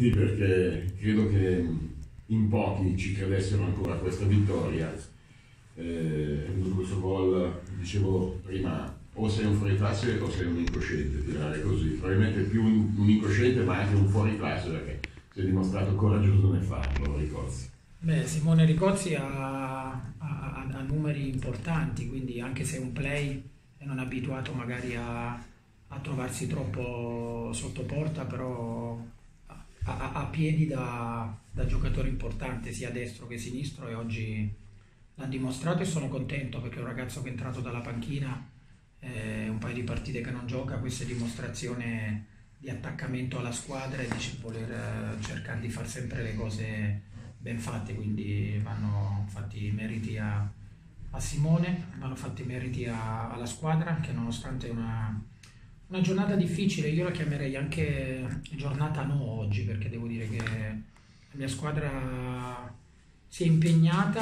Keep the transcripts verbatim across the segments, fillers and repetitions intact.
Ricotti, perché credo che in pochi ci credessero ancora a questa vittoria. Eh, questo gol, dicevo prima, o sei un fuoriclasse o sei un incosciente, tirare così, probabilmente più un, un incosciente ma anche un fuoriclasse, perché si è dimostrato coraggioso nel farlo Ricozzi. Beh, Simone Ricozzi ha, ha, ha numeri importanti, quindi anche se è un play e non è abituato magari a, a trovarsi troppo sotto porta, però ha, ha, ha piedi da, da giocatore importante sia destro che sinistro, e oggi l'ha dimostrato e sono contento perché è un ragazzo che è entrato dalla panchina, eh, un paio di partite che non gioca, questa è dimostrazione di attaccamento alla squadra e di voler cercare di fare sempre le cose ben fatte, quindi vanno fatti i meriti a, a Simone, vanno fatti i meriti a, alla squadra, che nonostante una, una giornata difficile, io la chiamerei anche giornata no oggi, perché devo dire che la mia squadra si è impegnata,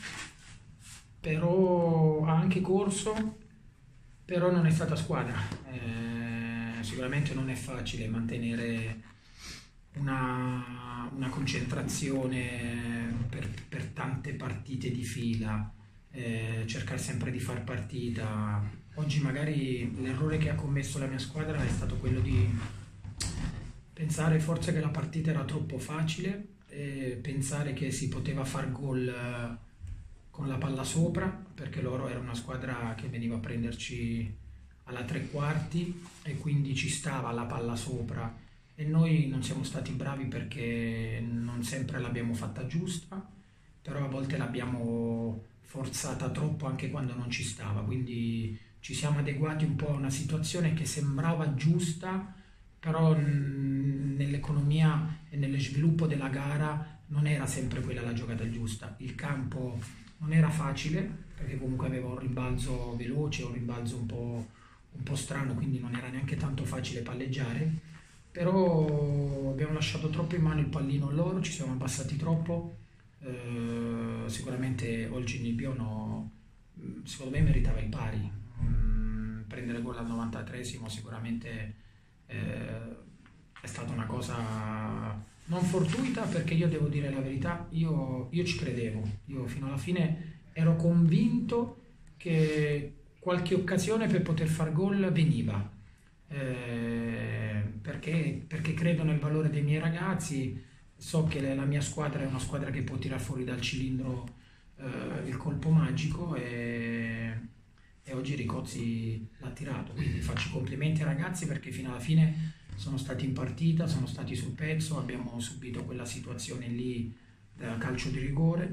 però ha anche corso, però non è stata squadra. Eh, sicuramente non è facile mantenere una, una concentrazione per, per tante partite di fila, eh, cercare sempre di far partita. Oggi magari l'errore che ha commesso la mia squadra è stato quello di pensare forse che la partita era troppo facile, e pensare che si poteva far gol con la palla sopra, perché loro era una squadra che veniva a prenderci alla tre quarti e quindi ci stava la palla sopra, e noi non siamo stati bravi perché non sempre l'abbiamo fatta giusta, però a volte l'abbiamo forzata troppo anche quando non ci stava, quindi ci siamo adeguati un po' a una situazione che sembrava giusta, però nell'economia e nello sviluppo della gara non era sempre quella la giocata giusta. Il campo non era facile perché comunque aveva un rimbalzo veloce, un rimbalzo un po', un po' strano, quindi non era neanche tanto facile palleggiare, però abbiamo lasciato troppo in mano il pallino a loro, ci siamo abbassati troppo. Eh, sicuramente Olgi Nibiono secondo me meritava il pari, mm, prendere gol al novantatreesimo sicuramente eh, è stata una cosa non fortuita, perché io devo dire la verità, io, io ci credevo, io fino alla fine ero convinto che qualche occasione per poter far gol veniva, eh, perché, perché credo nel valore dei miei ragazzi, so che la mia squadra è una squadra che può tirare fuori dal cilindro eh, il colpo magico, e, e oggi Ricozzi l'ha tirato, quindi faccio i complimenti ai ragazzi perché fino alla fine sono stati in partita, sono stati sul pezzo, abbiamo subito quella situazione lì da calcio di rigore,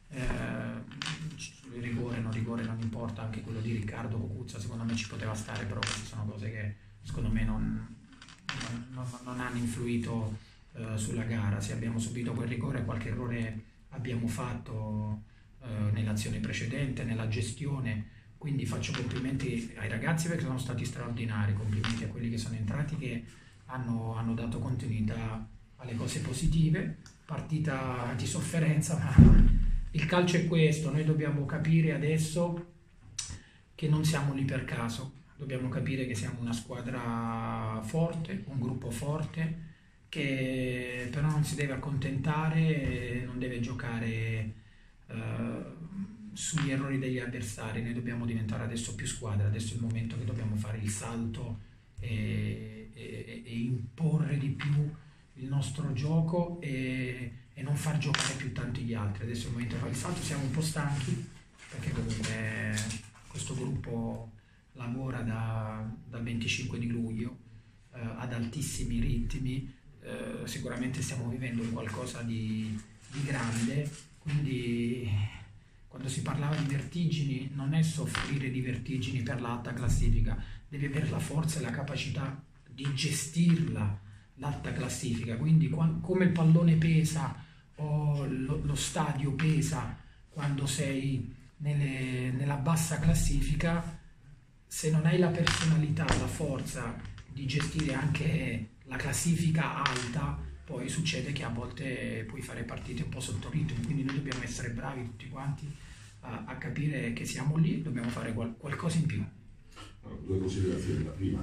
eh, rigore non rigore non importa, anche quello di Riccardo Cucuzza secondo me ci poteva stare, però queste sono cose che secondo me non, non, non hanno influito eh, sulla gara. Se abbiamo subito quel rigore, qualche errore abbiamo fatto eh, nell'azione precedente, nella gestione, quindi faccio complimenti ai ragazzi perché sono stati straordinari, complimenti a quelli che sono entrati, che hanno, hanno dato continuità alle cose positive. Partita di sofferenza, ma il calcio è questo, noi dobbiamo capire adesso che non siamo lì per caso, dobbiamo capire che siamo una squadra forte, un gruppo forte, che però non si deve accontentare, non deve giocare eh, sugli errori degli avversari. Noi dobbiamo diventare adesso più squadra, adesso è il momento che dobbiamo fare il salto e, e, e imporre di più il nostro gioco e, e non far giocare più tanto gli altri. Adesso è il momento di fare il salto, siamo un po' stanchi perché comunque questo gruppo lavora da, dal venticinque di luglio eh, ad altissimi ritmi, eh, sicuramente stiamo vivendo qualcosa di, di grande, quindi quando si parlava di vertigini non è soffrire di vertigini per l'alta classifica, devi avere la forza e la capacità di gestirla l'alta classifica, quindi come il pallone pesa o lo, lo stadio pesa quando sei nelle, nella bassa classifica, se non hai la personalità, la forza di gestire anche la classifica alta, poi succede che a volte puoi fare partite un po' sotto ritmo, quindi noi dobbiamo essere bravi tutti quanti a, a capire che siamo lì, dobbiamo fare qual, qualcosa in più. Allora, due considerazioni. La prima,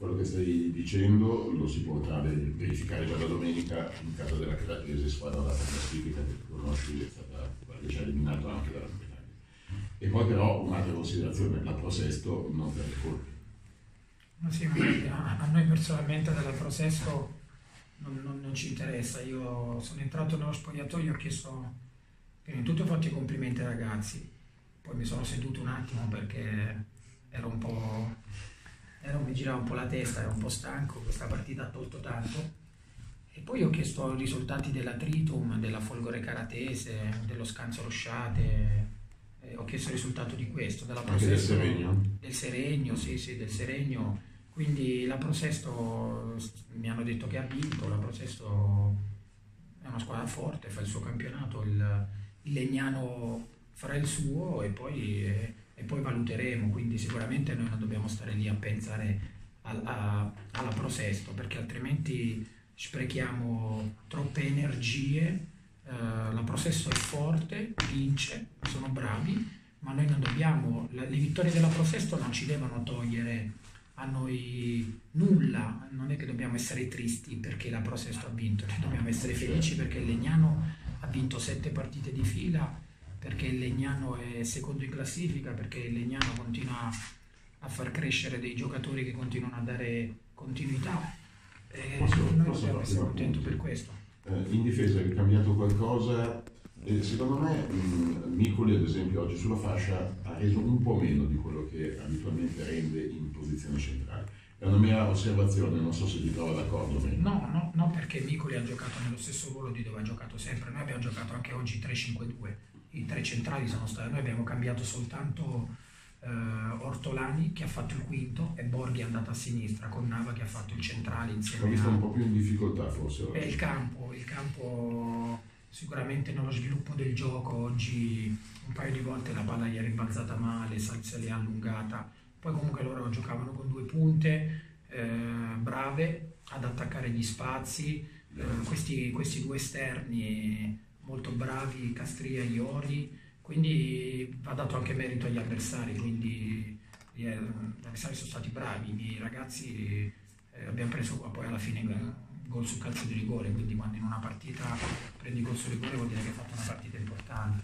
quello che stai dicendo lo si potrà verificare dalla domenica in casa della Cratese, squadra data classifica che conosci, è stata quella che ci ha eliminato anche dalla Penale. E poi però un'altra considerazione, la Pro Sesto non per le colpe. Ma sì, ma a noi personalmente della Pro Sesto non, non, non ci interessa. Io sono entrato nello spogliatoio e ho chiesto, prima di tutto ho fatto i complimenti ai ragazzi, poi mi sono seduto un attimo perché ero un po', ero, mi girava un po' la testa, ero un po' stanco, questa partita ha tolto tanto. E poi ho chiesto i risultati della Tritum, della Folgore Caratese, dello Scanzo Losciate, eh, ho chiesto il risultato di questo, della Pro Sesto, del Seregno? Del Seregno, sì, sì, del Seregno. Quindi la Pro Sesto mi hanno detto che ha vinto, la Pro Sesto è una squadra forte, fa il suo campionato, il, il Legnano farà il suo e poi, e, e poi valuteremo, quindi sicuramente noi non dobbiamo stare lì a pensare al, a, alla Pro Sesto, perché altrimenti sprechiamo troppe energie. Uh, la Pro Sesto è forte, vince, sono bravi, ma noi non dobbiamo, le, le vittorie della Pro Sesto non ci devono togliere a noi nulla, non è che dobbiamo essere tristi perché la Pro Sesto ha vinto, noi dobbiamo essere felici perché il Legnano ha vinto sette partite di fila, perché il Legnano è secondo in classifica, perché il Legnano continua a far crescere dei giocatori che continuano a dare continuità e posso, noi posso dobbiamo essere contenti per questo. Eh, in difesa è cambiato qualcosa. Eh, secondo me mh, Micoli ad esempio oggi sulla fascia ha reso un po' meno di quello che abitualmente rende in posizione centrale. È una mia osservazione, non so se ti trovo d'accordo o meno. No, no, no, perché Micoli ha giocato nello stesso ruolo di dove ha giocato sempre. Noi abbiamo giocato anche oggi tre cinque due, i tre centrali sono stati, noi abbiamo cambiato soltanto eh, Ortolani che ha fatto il quinto e Borghi è andato a sinistra con Nava che ha fatto il centrale insieme a... Ho visto un po' più in difficoltà forse. E il campo, il campo sicuramente nello sviluppo del gioco oggi un paio di volte la palla gli è rimbalzata male, se l'è allungata, poi comunque loro giocavano con due punte eh, brave ad attaccare gli spazi, eh, questi, questi due esterni molto bravi, Castria e Iori, quindi va dato anche merito agli avversari, quindi gli avversari sono stati bravi, i miei ragazzi eh, abbiamo preso poi alla fine gol su calcio di rigore, quindi quando in una partita prendi gol su rigore vuol dire che hai fatto una partita importante.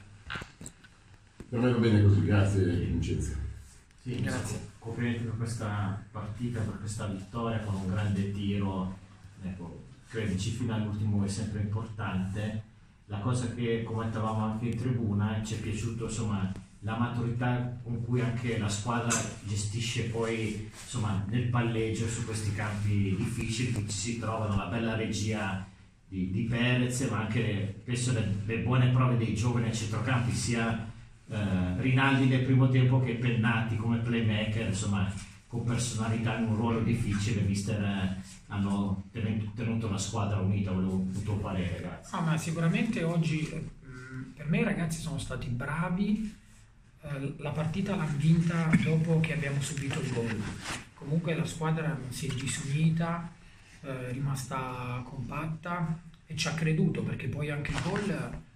Per me va bene così, grazie Vincenzo. Sì, grazie. Complimenti per questa partita, per questa vittoria con un grande tiro, ecco, credo ci fino all'ultimo è sempre importante. La cosa che commentavamo anche in tribuna, ci è piaciuto insomma la maturità con cui anche la squadra gestisce poi insomma nel palleggio su questi campi difficili, che ci si trovano la bella regia di, di Perez, ma anche penso le, le buone prove dei giovani a centrocampi, sia eh, Rinaldi nel primo tempo che Pennati come playmaker, insomma con personalità in un ruolo difficile. Mister eh, hanno tenuto, tenuto la squadra unita. Volevo un tuo parere, grazie. Ah, ma sicuramente oggi eh, per me i ragazzi sono stati bravi. La partita l'hanno vinta dopo che abbiamo subito il gol, comunque la squadra si è disunita, è rimasta compatta e ci ha creduto, perché poi anche il gol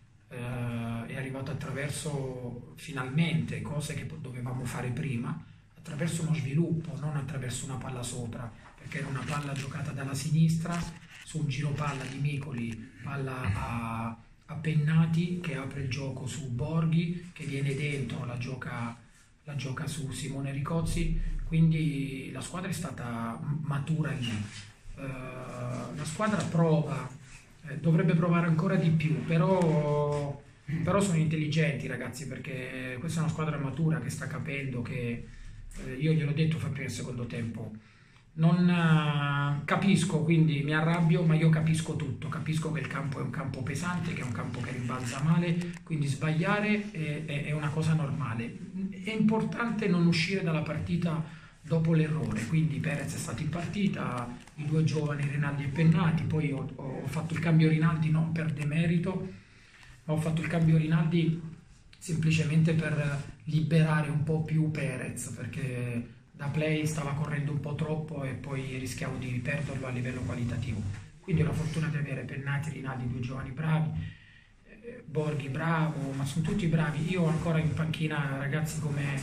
eh, è arrivato attraverso finalmente cose che dovevamo fare prima, attraverso uno sviluppo, non attraverso una palla sopra, perché era una palla giocata dalla sinistra su un giro palla di Micoli, palla a a Pennati che apre il gioco su Borghi che viene dentro, la gioca, la gioca su Simone Ricozzi, quindi la squadra è stata matura lì. Uh, la squadra prova, eh, dovrebbe provare ancora di più, però, però sono intelligenti i ragazzi, perché questa è una squadra matura che sta capendo che, eh, io gliel'ho detto fa prima e secondo tempo, non uh, capisco, quindi mi arrabbio, ma io capisco tutto, capisco che il campo è un campo pesante, che è un campo che rimbalza male, quindi sbagliare è, è, è una cosa normale. È importante non uscire dalla partita dopo l'errore, quindi Perez è stato in partita, i due giovani Rinaldi e Pennati, poi ho, ho fatto il cambio Rinaldi non per demerito, ma ho fatto il cambio Rinaldi semplicemente per liberare un po' più Perez, perché da play stava correndo un po' troppo e poi rischiavo di perderlo a livello qualitativo. Quindi ho la fortuna di avere Pennati, Rinaldi, due giovani bravi, eh, Borghi bravo, ma sono tutti bravi. Io ho ancora in panchina ragazzi come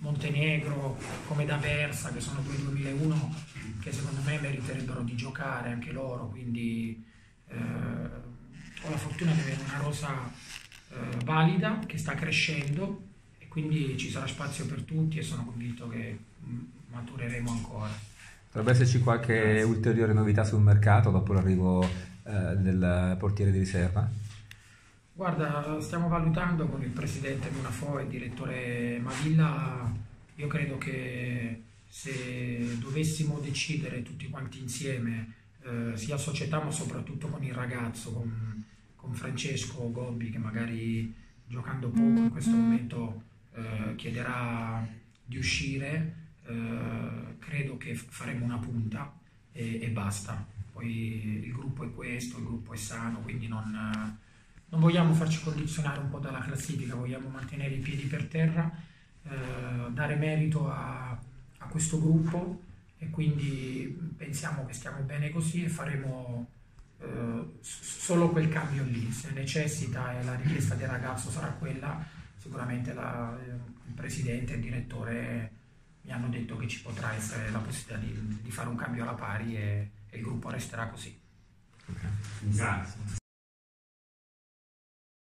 Montenegro, come D'Aversa, che sono due duemilauno che secondo me meriterebbero di giocare anche loro, quindi eh, ho la fortuna di avere una rosa eh, valida che sta crescendo e quindi ci sarà spazio per tutti e sono convinto che mh, matureremo ancora. Dovrebbe esserci qualche Grazie. ulteriore novità sul mercato dopo l'arrivo eh, del portiere di riserva? Guarda, stiamo valutando con il presidente Munafò e il direttore Mavilla. Io credo che se dovessimo decidere tutti quanti insieme, eh, sia società ma soprattutto con il ragazzo, con, con Francesco Gobbi, che magari giocando poco in questo momento eh, chiederà di uscire, eh, credo che faremo una punta e, e basta. Poi il gruppo è questo, il gruppo è sano, quindi non, non vogliamo farci condizionare un po' dalla classifica, vogliamo mantenere i piedi per terra, eh, dare merito a, a questo gruppo e quindi pensiamo che stiamo bene così e faremo eh, solo quel cambio lì. Se necessita e la richiesta del ragazzo sarà quella, sicuramente la, il presidente e il direttore mi hanno detto che ci potrà essere la possibilità di, di fare un cambio alla pari e, e il gruppo resterà così. Okay. Grazie.